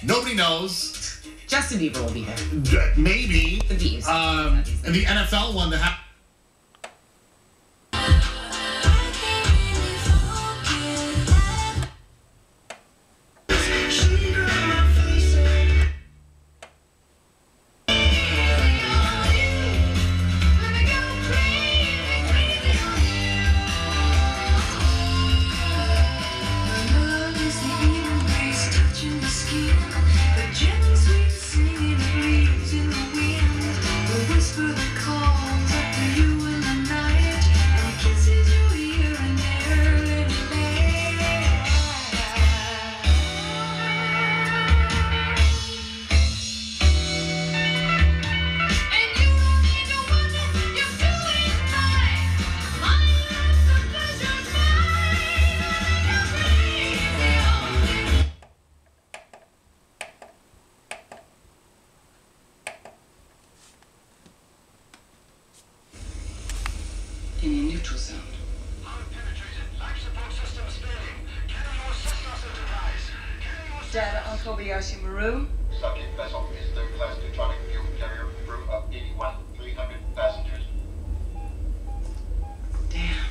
Nobody knows. Justin Bieber will be there. Maybe. The Bees. And the NFL one that happened. In a neutral zone. Unpenetrated. Life support system failing. Can you assist us, Enterprise? Data on Kobayashi Maru. Subject vessel is third-class neutronic fuel carrier, crew of 81,300 passengers. Damn.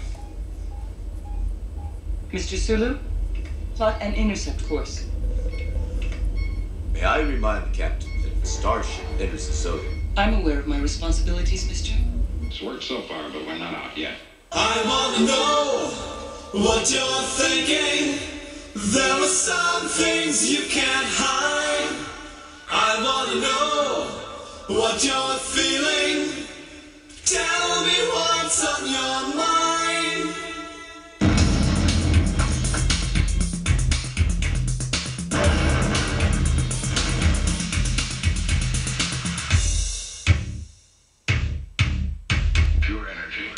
Mr. Sulu, plot an intercept course. May I remind the captain that the starship enters the zodiac? I'm aware of my responsibilities, mister. It's worked so far, but we're not out yet. I wanna know what you're thinking. There are some things you can't hide. I wanna know what you're feeling. Tell me what's on your mind. Pure energy.